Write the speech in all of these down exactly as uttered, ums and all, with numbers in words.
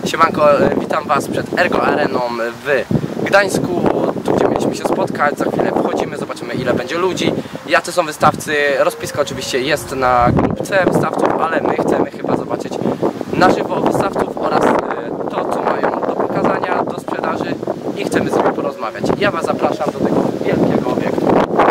Siemanko, witam Was przed Ergo Areną w Gdańsku, tu gdzie mieliśmy się spotkać. Za chwilę wchodzimy, zobaczymy ile będzie ludzi, jacy są wystawcy. Rozpiska oczywiście jest na grupce wystawców, ale my chcemy chyba zobaczyć na żywo wystawców oraz to, co mają do pokazania, do sprzedaży i chcemy z nimi porozmawiać. Ja Was zapraszam do tego wielkiego obiektu.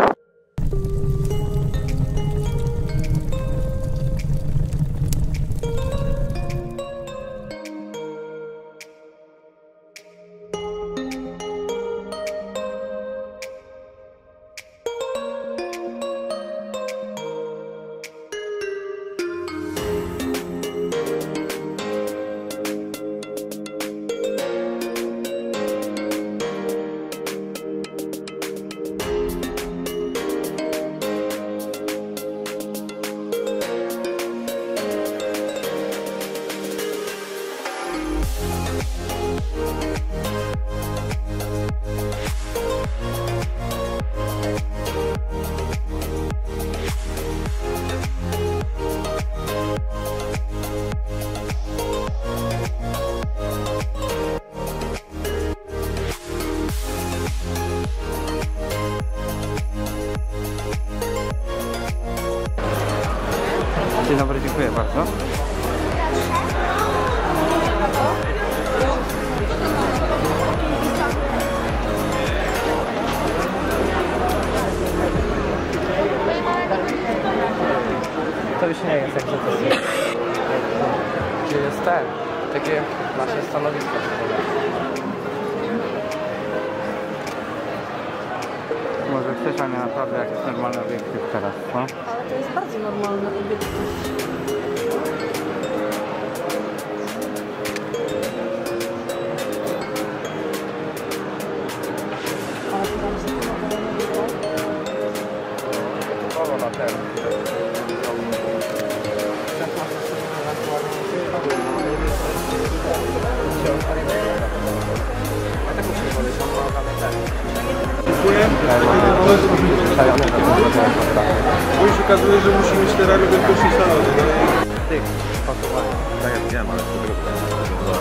Dzień dobry, dziękuję bardzo. To już nie jest jak to jest. Gdzie jest ten? Takie nasze stanowisko. Może chcesz, a nie naprawdę jak jest normalny obiektyw teraz, co? Ale to jest bardzo normalne obiektyw. Ale to tam To na ten. Bo się okazuje, że musi mieć te ramy wielkości salonu. Tych pakowań. Tak jak widziałem, ale to tego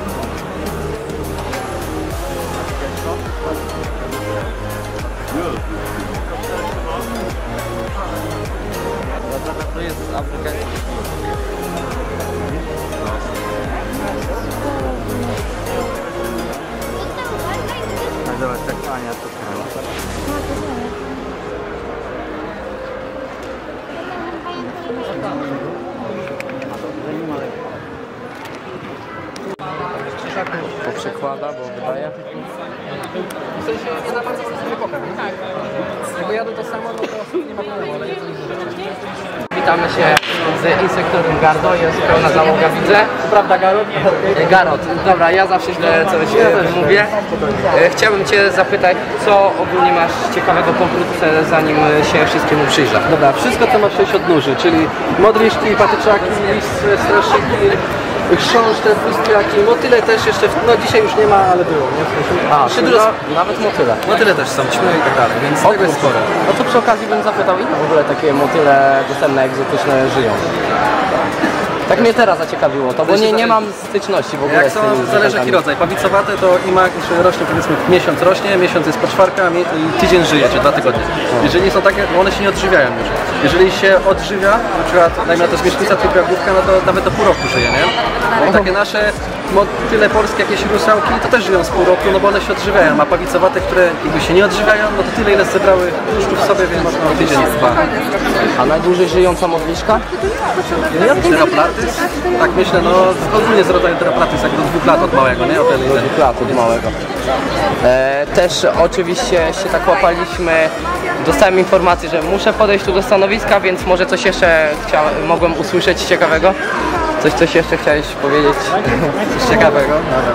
To jest afrykański. A zobacz, tak Ania to sama. Poprzekłada, bo wydaje. W sensie nie za bardzo z wypokiem. Tak. Jak jadę to samo, no to nie ma problemu, ale nie to nic rzeczy. Witamy się z Insektorium Gardo, jest pełna załoga, widzę. To prawda, Garot? Garot, dobra, ja zawsze źle coś ja mówię. Chciałbym Cię zapytać, co ogólnie masz ciekawego pokrótce, zanim się wszystkiemu przyjrzę. Dobra, wszystko co ma sześć odnóży, czyli modliszki, patyczaki, straszyki, chrząszcze, te pustwiaki, motyle też jeszcze, no dzisiaj już nie ma, ale było, nie? A, szydro, nawet motyle. Motyle też są, ćmy i tak dalej, więc tego jest sporo. No to przy okazji bym zapytał, ile w ogóle takie motyle dostępne, egzotyczne żyją? Tak mnie teraz zaciekawiło to, bo nie, nie mam styczności w ogóle Jak z są, tymi zależy jaki rodzaj, pawicowate to ima rośnie powiedzmy miesiąc rośnie, miesiąc jest poczwarka i tydzień żyje, czy dwa tygodnie. Jeżeli są takie, one się nie odżywiają już. Jeżeli się odżywia, na przykład dajmy na to śmiesznica, trójkropówka, no to nawet do pół roku żyje, nie? Bo takie nasze motyle polskie, jakieś rusałki, to też żyją z pół roku, no bo one się odżywiają, a pawicowate, które jakby się nie odżywiają, no to tyle ile zebrały tłuszczu w sobie, więc no tydzień jest dwa. A najdłużej żyjąca modliszka? Teroplatys? Tak myślę, no ogólnie z rodzaju teroplatys, jak do dwóch lat od małego, nie? Od Do dwóch lat od małego. E, też oczywiście się tak łapaliśmy, dostałem informację, że muszę podejść tu do stanowiska, więc może coś jeszcze chciałem, mogłem usłyszeć ciekawego? Coś, coś jeszcze chciałeś powiedzieć? Coś ciekawego.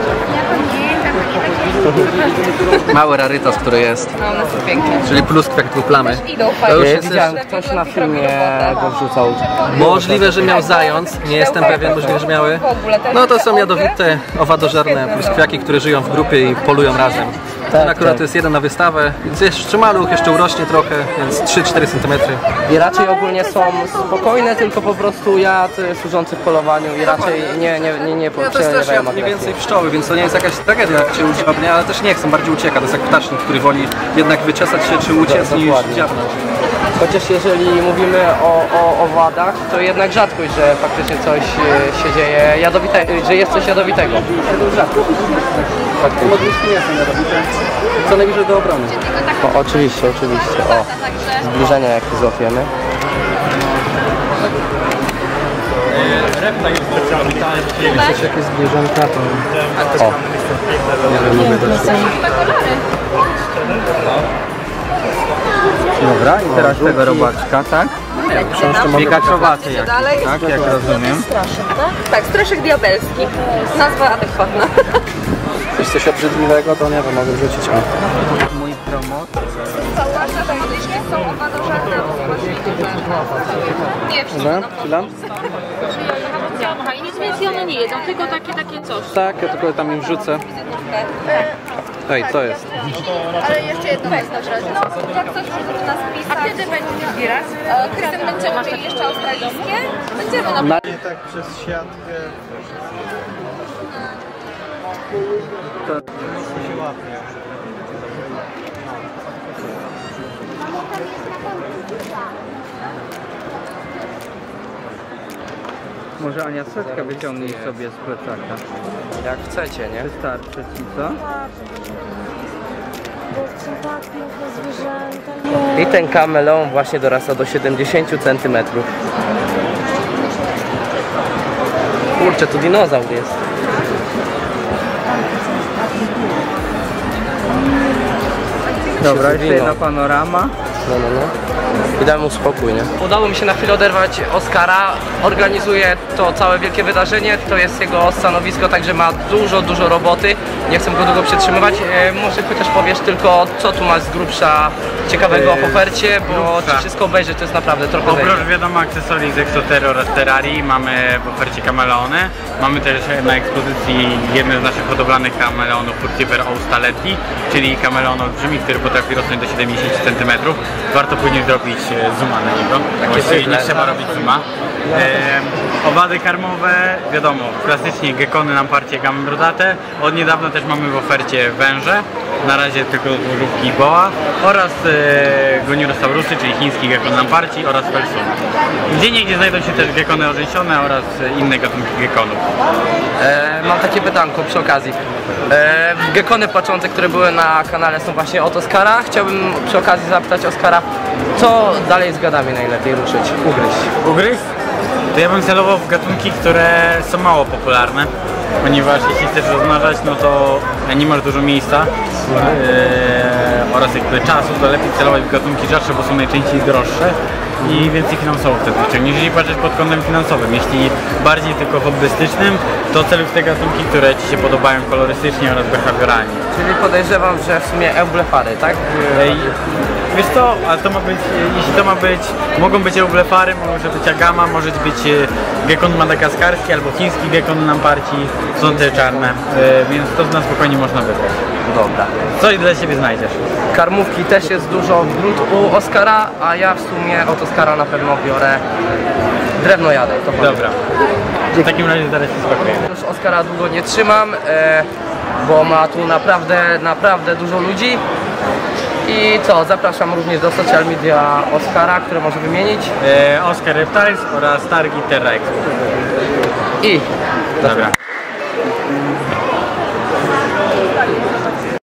Mały rarytas, który jest. No, one są piękne. Czyli pluskwiak tu plamy. To już E, jest widziałem, ktoś na filmie go wrzucał. możliwe, że miał zając, nie jestem pewien, możliwe, że miały. No to są jadowite, owadożerne pluskwiaki, które żyją w grupie i polują razem. Ten akurat tak. to jest jeden na wystawę, więc jeszcze maluch, jeszcze urośnie trochę, więc trzy cztery centymetry. I raczej ogólnie są spokojne, tylko po prostu jad służący w polowaniu i raczej nie, nie, nie, nie Ja to jest też przejawiają jad mniej agresji. więcej pszczoły, więc to nie jest jakaś tragedia, jak się udziwnie, ale też nie chcą, bardziej ucieka. To jest jak ptacznik, który woli jednak wyczesać się czy uciec niż Dokładnie. dziabnąć. Chociaż jeżeli mówimy o, o owadach, to jednak rzadkość, że faktycznie coś e, się dzieje jadowite, że jest coś jadowitego. To jest rzadko. Modliski nie są jadowite, co najbliżej do obrony. O, oczywiście, oczywiście. O, zbliżenia jakie złapiemy. Coś jakieś zwierzęta, to... O, Dobra, i teraz tego robaczka, tak? Biegaczowaty jakiś, tak? Jak rozumiem. Straszek, tak? Tak, straszek diabelski. Nazwa adekwatna. Coś, coś obrzydliwego, to nie wiem, mogę wrzucić. O. Mój promot. Zauważa, że modliszki są owadożerne. Nie, Dobra, chwila. I nic więcej one nie jedzą, tylko takie, takie coś. Tak, ja tylko tam im wrzucę. Ej, co jest? Ale jeszcze jedno weź na razie. No, jak coś możecie nas pisać. A kiedy będziecie zbierać? Kiedy będziemy mieli jeszcze australijskie? Będziemy na Na... Tak przez siatkę. To się łapie. Może Ania setkę wyciągnij sobie z plecaka. jak chcecie, nie? Wystarczy ci, co? tak piękne zwierzęta. I ten kameleon właśnie dorasta do siedemdziesięciu centymetrów. Kurczę, tu dinozaur jest. Dobra, się jeszcze zwinął. jedna panorama. No, no, no. I daj mu spokój, nie? Udało mi się na chwilę oderwać Oskara. Organizuje to całe wielkie wydarzenie. To jest jego stanowisko, także ma dużo, dużo roboty. Nie chcę go długo przetrzymywać. E, może chociaż powiesz tylko, co tu masz z grubsza ciekawego w ofercie, bo grubsza. czy wszystko obejrzeć to jest naprawdę trochę Oprócz zajęcie. wiadomo akcesorii z Exoterror oraz Terrarii mamy w ofercie kameleony. Mamy też na ekspozycji jeden z naszych hodowlanych kameleonów Furciver Australetti, czyli kameleon olbrzymi, który potrafi rosnąć do siedemdziesięciu centymetrów. Warto później zrobić e, zooma na niego. Właściwie nie trzeba robić zooma. E, owady karmowe, wiadomo, klasycznie gekony lamparcie gamy brodate. Od niedawna też mamy w ofercie węże. Na razie tylko żółwki i boa oraz e, Goniurosaurusy, czyli chiński gekon lamparci oraz felsun. Gdzie niegdzie znajdą się też gekony orzęsione oraz inne gatunki gekonów. E, mam takie pytanko przy okazji. E, gekony płaczące, które były na kanale są właśnie od Oskara. Chciałbym przy okazji zapytać Oskara, co dalej z gadami najlepiej ruszyć, ugryźć? Ugryź? To ja bym celował w gatunki, które są mało popularne, ponieważ jeśli chcesz rozmnażać, no to nie masz dużo miejsca yy, oraz jakby czasu, to lepiej celować w gatunki rzadsze, bo są najczęściej droższe i więcej finansowo wtedy wyciągniesz. Jeżeli patrzysz pod kątem finansowym, jeśli bardziej tylko hobbystycznym, to celuj w te gatunki, które Ci się podobają kolorystycznie oraz behawioralnie. Czyli podejrzewam, że w sumie eublefary, tak? Ej, wiesz co, a to ma być, jeśli to ma być, mogą być eublefary, może być agama, może być e, gekon madagaskarski albo chiński gekon lamparci, są te czarne, e, więc to na spokojnie można wybrać. Dobra. Coś dla siebie znajdziesz. Karmówki też jest dużo wrót u Oskara, a ja w sumie od Oskara na pewno biorę drewno jadę. To powiem. Dobra. W takim razie zaraz się spakuję. Już Oskara długo nie trzymam, e, bo ma tu naprawdę, naprawdę dużo ludzi. I co, zapraszam również do social media Oskara, które może wymienić. E, Oscar Reptiles oraz targi Terra Expo. I Dobra.